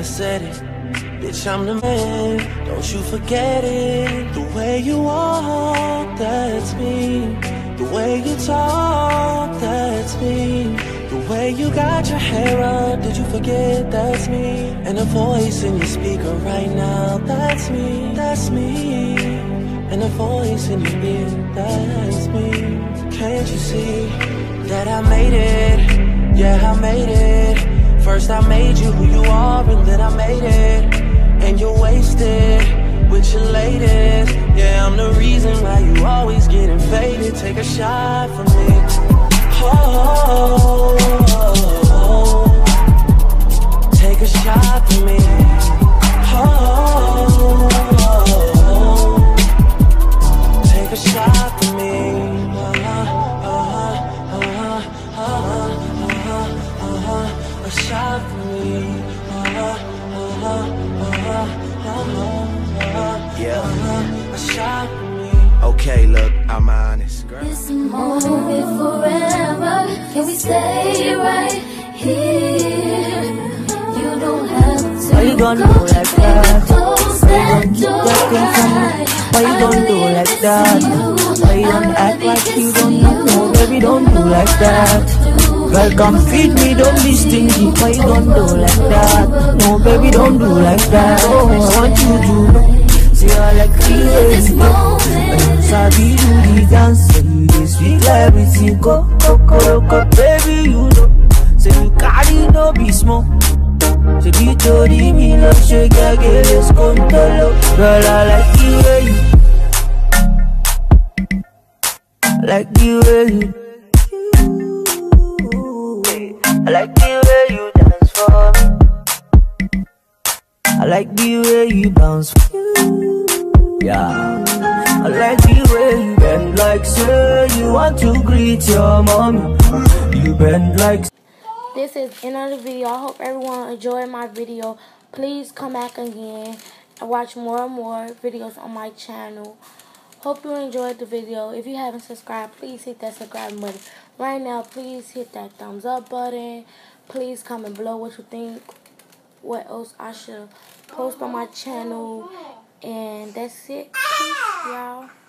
said it. Bitch, I'm the man, don't you forget it. The way you walk, that's me. The way you talk, that's me. The way you got your hair up, did you forget that's me? And the voice in your speaker right now, that's me, that's me. And the voice in your ear, that's me. Can't you see that I made it? Yeah, I made it. First I made you who you are, and then I made it. And you're wasted with your latest. Yeah, I'm the reason why you always getting faded. Take a shot from me. Oh, take a shot from me. Oh, take a shot from me. A shot for me. Yeah. A shot for me. Okay, look, I'm honest, girl. This moment forever. Can we stay right here? You don't have to. Why you gonna do like that? Why you gonna do like that? Why you gonna act like you don't know? Baby, don't do like that. Girl, come feed me, don't be stingy. Why you don't do like that? No, baby, don't do like that. Oh, I want you to know. See, I like the way you go. Sabi do the dance, and you sweet like everything. Go, baby, you know. Say you carry no be small. Say you told me no shake, I get this control. Girl, I like the way you. Like the way you. I like the way you dance for me. I like the way you bounce for me. Yeah. I like the way you bend like say you want to greet your mommy. You bend like. This is another video. I hope everyone enjoyed my video. Please come back again and watch more and more videos on my channel. Hope you enjoyed the video. If you haven't subscribed, please hit that subscribe button. Right now, please hit that thumbs up button. Please comment below what you think. What else I should post on my channel. And that's it. Peace, y'all.